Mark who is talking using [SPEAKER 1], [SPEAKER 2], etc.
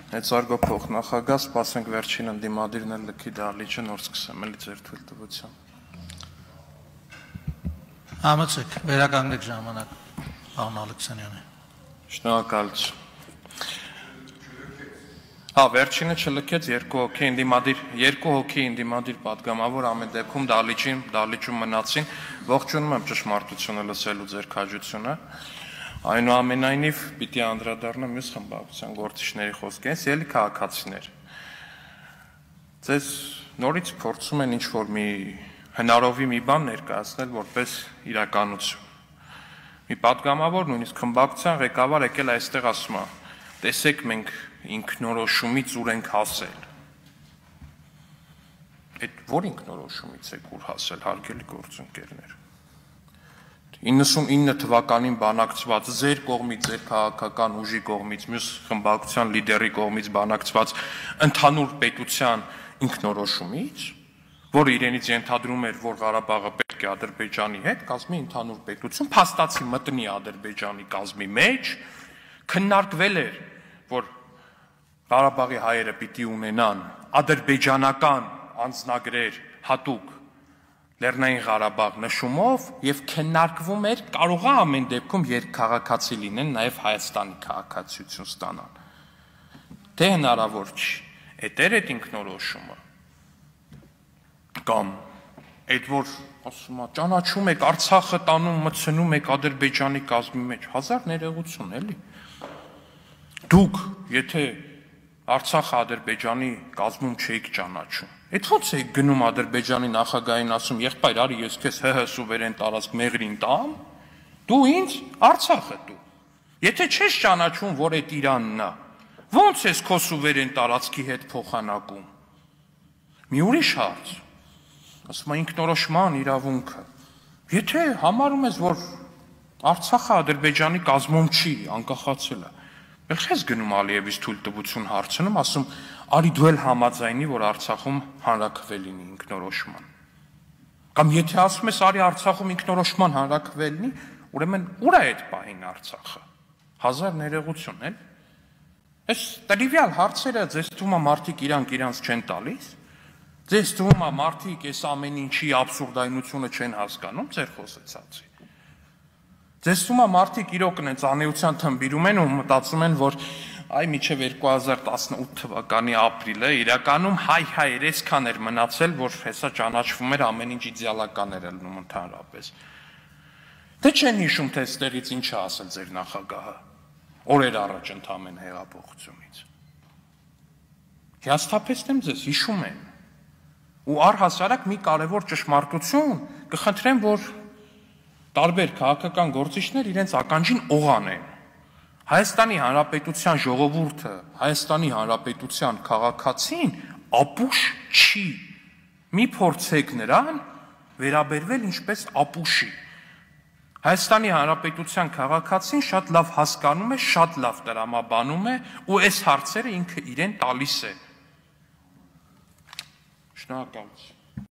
[SPEAKER 1] Մեծարգո փոխնախագահ, սպասենք վերջին ընդդիմադիրն էլ լքի դահլիճը նոր սկսեմ էլի ձեր թույլտվությամբ։
[SPEAKER 2] Համեցեք, վերականգնեք ժամանակ, պարոն Ալեքսանյանը։
[SPEAKER 1] Շնորհակալություն։ Վերջինը չլքեց երկու հոգի ընդդիմադիր պատգամավոր ամեն դեպքում դահլիճում մնացին, ողջունում եմ ճշմարտությունը լսելու ձեր քաջությունը։ Այնուամենայնիվ պիտի անդրադառնամ մյուս խմբակցության գործիչների խոսքերից, ելի քաղաքացիներ։ Ձեզ նորից փորձում են ինչ-որ մի հնարովի մի բան ներկայացնել որպես իրականություն։ Մի պատգամավոր, նույնիսկ խմբակցության ղեկավար եկել այստեղ ասում է. տեսեք մենք ինքնորոշումից ուր ենք հասել։ Այդ որ ինքնորոշումից եք ուր հասել, հարգելի գործընկերներ։ 99 թվականին բանակցված ձեր կողմից, ձեր քաղաքական ուժի կողմից, մյուս խմբակցության լիդերի կողմից բանակցված ընդհանուր պետության ինքնորոշումից, որը իրենից ենթադրում էր, որ Ղարաբաղը պետք է Ադրբեջանի հետ կազմի ընդհանուր պետություն, փաստացի մտնի Ադրբեջանի կազմի մեջ, քննարկվել էր, որ Ղարաբաղի հայերը պիտի ունենան ադրբեջանական անձնագրեր հատուկ Լեռնային Ղարաբաղ նշումով եւ քննարկվում էր կարող է ամեն դեպքում երկքաղաքացի լինեն նաեւ Հայաստանի քաղաքացիություն ստանան։ Դե հնարավոր չի։ Էդ էր այդ ինքնորոշումը։ Կամ այդ որ ասում է ճանաչում եք Արցախը տանում մտցնում եք Ադրբեջանի կազմի մեջ, հազար ներողություն էլի։ Դուք եթե Արցախը Ադրբեջանի կազմում չէիք ճանաչում։ Այդ ո՞նց եք գնում Ադրբեջանի նախագահին ասում, եղբայր, արի ես քեզ ՀՀ սուվերեն տարածք մեղրին տամ, դու ինձ Արցախը տու։ Եթե չես ճանաչում, որ այդ Իրանն է, ո՞նց ես քո սուվերեն տարածքի հետ փոխանակում։ Մի ուրիշ հարց։ Ասում է ինքնորոշման իրավունքը։ Եթե համարում ես, որ Արցախը Ադրբեջանի կազմում չի, անկախացել է, Եղես գնում Ալիևից թույլտվություն հարցնում, ասում, արի դու էլ համաձայնի, որ Արցախում հանրաքվե լինի ինքնորոշման։ Կամ եթե ասում ես, արի Արցախում ինքնորոշման հանրաքվե լինի, ուրեմն ուր է այդ պահին Արցախը։ Հազար ներողություն, էլ։ Այս տրիվիալ հարցերը ձեզ թվում է մարդիկ իրանց չեն տալիս։ Ձեզ թվում է մարդիկ այս ամեն ինչի աբսուրդայնությունը չեն հասկանում ձեր խոսեցածի։ Ձեզ թվում է մարդիկ իրոք են ծանեության թմբիրում են ու մտածում են, որ այ մինչև 2018 թվականի ապրիլը իրականում հայ-հայր այսքան էր մնացել, որ հեսա ճանաչվում էր ամեն ինչ իդեալական էր ելնում ընդհանրապես։ Դե չեն հիշում, թե այստեղից ինչ է ասել ձեր նախագահը, օրեր առաջ ընդամեն հեղափոխությունից։ Հիասթափեցնեմ ձեզ, հիշում են։ Ու առհասարակ մի կարևոր ճշմարտություն կխնդրեմ, որ տարբեր քաղաքական գործիչներ իրենց ականջին օղանեն։ Հայաստանի Հանրապետության ժողովուրդը, Հայաստանի Հանրապետության քաղաքացին ապուշ չի։ Մի փորձեք նրան վերաբերվել ինչպես ապուշի։ Հայաստանի Հանրապետության քաղաքացին շատ լավ հասկանում է, շատ լավ տրամաբանում է ու այս հարցերը ինքը իրեն տալիս է։ Շնորհակալություն։